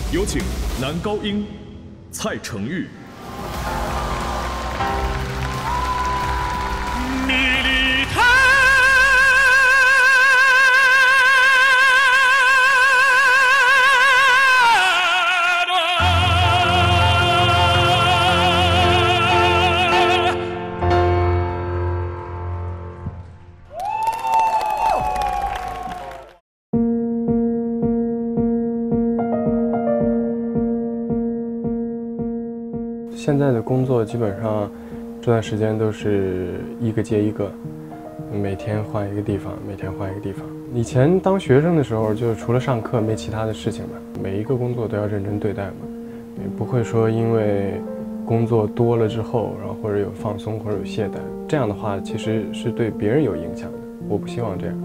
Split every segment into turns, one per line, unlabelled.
有请男高音蔡成玉。
米里泰。
现在的工作基本上这段时间都是一个接一个，每天换一个地方，每天换一个地方。以前当学生的时候，就除了上课没其他的事情嘛，每一个工作都要认真对待嘛，也不会说因为工作多了之后，然后或者有放松或者有懈怠，这样的话其实是对别人有影响的。我不希望这样。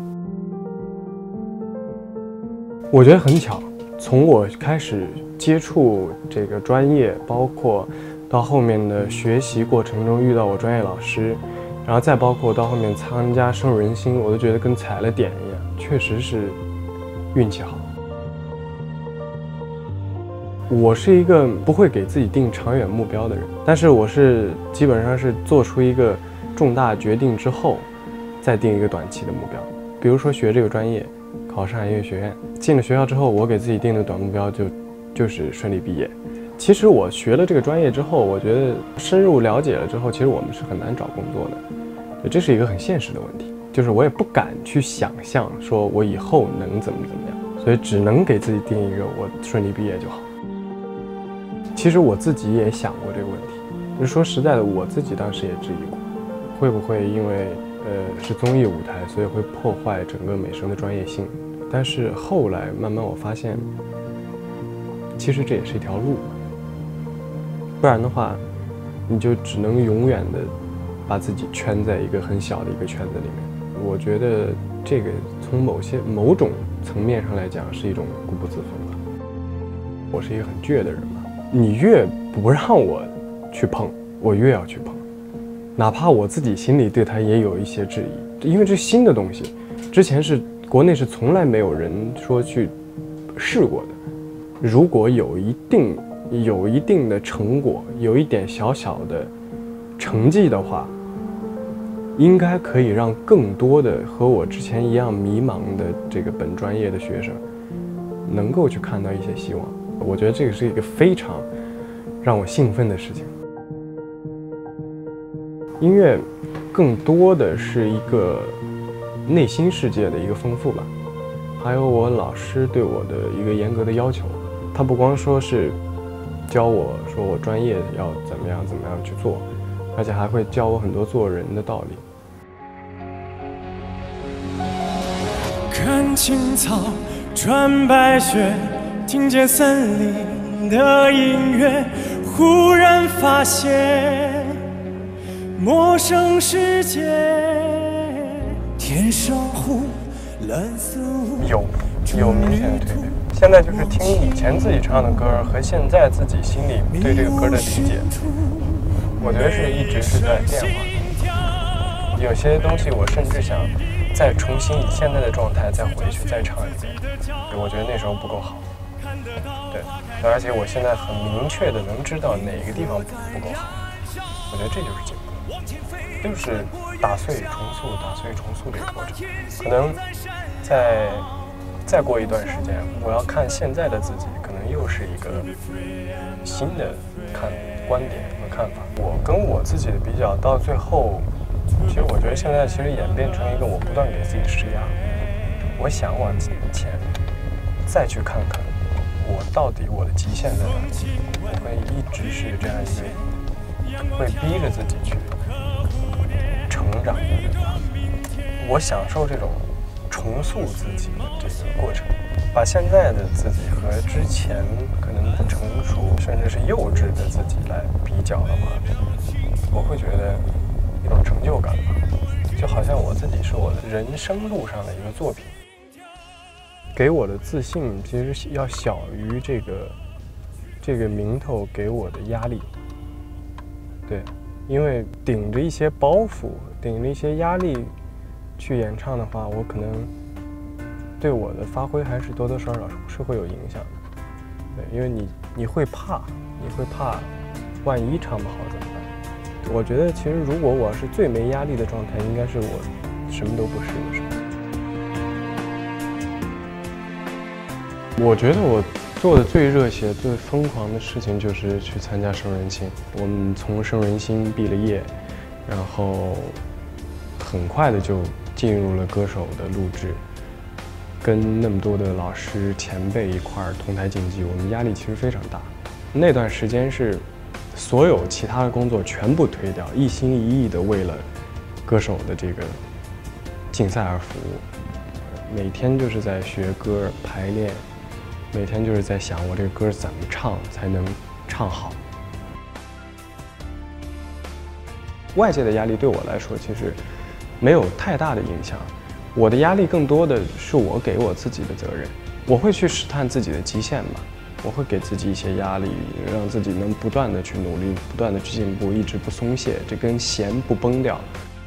我觉得很巧，从我开始接触这个专业，包括到后面的学习过程中遇到我专业老师，然后再包括到后面参加深入人心，我都觉得跟踩了点一样，确实是运气好。我是一个不会给自己定长远目标的人，但是我是基本上是做出一个重大决定之后，再定一个短期的目标。比如说学这个专业，考上海音乐学院，进了学校之后，我给自己定的短目标就是顺利毕业。其实我学了这个专业之后，我觉得深入了解了之后，其实我们是很难找工作的，这是一个很现实的问题。就是我也不敢去想象说我以后能怎么样，所以只能给自己定一个我顺利毕业就好。其实我自己也想过这个问题，就是说实在的，我自己当时也质疑过，会不会因为是综艺舞台，所以会破坏整个美声的专业性。但是后来慢慢我发现，其实这也是一条路。不然的话，你就只能永远的把自己圈在一个很小的一个圈子里面。我觉得这个从某种层面上来讲是一种固步自封吧。我是一个很倔的人嘛，你越不让我去碰，我越要去碰，哪怕我自己心里对它也有一些质疑，因为这新的东西，之前是国内是从来没有人说去试过的。如果有一定的成果，有一点小小的成绩的话，应该可以让更多的和我之前一样迷茫的这个本专业的学生能够去看到一些希望。我觉得这个是一个非常让我兴奋的事情。音乐更多的是一个内心世界的一个丰富吧，还有我老师对我的一个严格的要求。他不光说是教我说我专业要怎么样去做，而且还会教我很多做人的道理。
看青草，穿白雪，听见森林的音乐，忽然发现陌生世界。天上湖，蓝色雾，
有明显的蜕变。现在就是听以前自己唱的歌和现在自己心里对这个歌的理解，我觉得是一直是在变化的。有些东西我甚至想再重新以现在的状态再回去再唱一遍，我觉得那时候不够好。对，而且我现在很明确的能知道哪个地方不够好，我觉得这就是进步，就是打碎重塑的一个过程。可能再过一段时间，我要看现在的自己，可能又是一个新的观点和看法。我跟我自己的比较，到最后，其实我觉得现在其实演变成一个我不断给自己施压，我想往前再去看看我到底我的极限在哪里。我会一直是这样一个会逼着自己去成长的人吧。我享受这种重塑自己的这个过程，把现在的自己和之前可能不成熟甚至是幼稚的自己来比较的话，我会觉得一种成就感吧，就好像我自己是我的人生路上的一个作品，给我的自信其实要小于这个名头给我的压力。对，因为顶着一些包袱，顶着一些压力去演唱的话，我可能对我的发挥还是多多少少是会有影响的。对， 因为你会怕，万一唱不好怎么办？我觉得其实如果我是最没压力的状态，应该是我什么都不是的时候。我觉得我做的最热血、最疯狂的事情就是去参加声人心。我们从声人心毕了业，然后很快的就进入了歌手的录制，跟那么多的老师前辈一块儿同台竞技，我们压力其实非常大。那段时间是所有其他的工作全部推掉，一心一意的为了歌手的这个竞赛而服务。每天就是在学歌排练，每天就是在想我这个歌怎么唱才能唱好。外界的压力对我来说其实没有太大的影响，我的压力更多的是我给我自己的责任。我会去试探自己的极限吧，我会给自己一些压力，让自己能不断的去努力，不断的去进步，一直不松懈，这根弦不崩掉。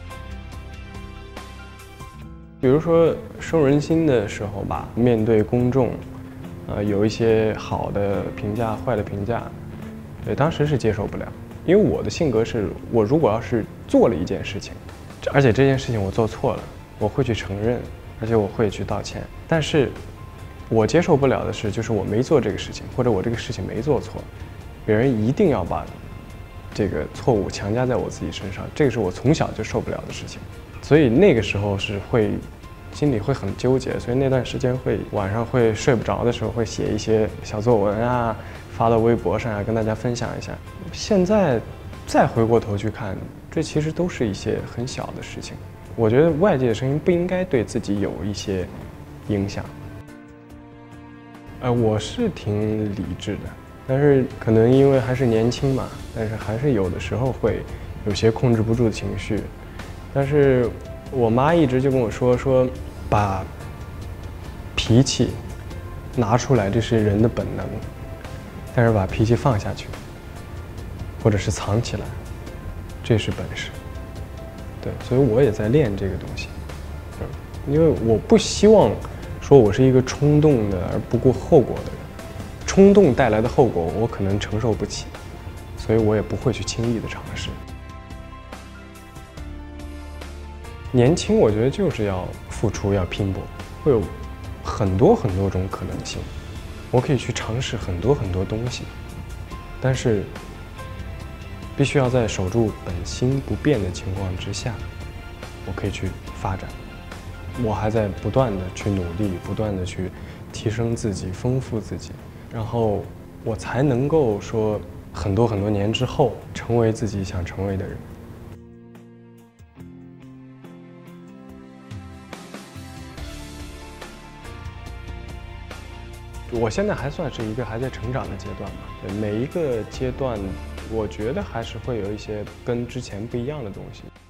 比如说收人心的时候吧，面对公众，有一些好的评价、坏的评价，对，当时是接受不了。因为我的性格是，我如果要是做了一件事情，而且这件事情我做错了，我会去承认，而且我会去道歉。但是，我接受不了的是，就是我没做这个事情，或者我这个事情没做错，别人一定要把这个错误强加在我自己身上，这个是我从小就受不了的事情。所以那个时候是心里会很纠结，所以那段时间晚上会睡不着的时候会写一些小作文啊，发到微博上啊，跟大家分享一下。现在再回过头去看，这其实都是一些很小的事情。我觉得外界的声音不应该对自己有一些影响。我是挺理智的，但是可能因为还是年轻嘛，但是还是有的时候会有些控制不住的情绪。但是我妈一直就跟我说把脾气拿出来，这是人的本能，但是把脾气放下去，或者是藏起来，这是本事。对，所以我也在练这个东西。因为我不希望说我是一个冲动的而不顾后果的人，冲动带来的后果我可能承受不起，所以我也不会去轻易的尝试。年轻，我觉得就是要付出，要拼搏，会有很多种可能性。我可以去尝试很多东西，但是必须要在守住本心不变的情况之下，我可以去发展。我还在不断的去努力，不断的去提升自己，丰富自己，然后我才能够说很多年之后成为自己想成为的人。我现在还算是一个还在成长的阶段吧，每一个阶段，我觉得还是会有一些跟之前不一样的东西。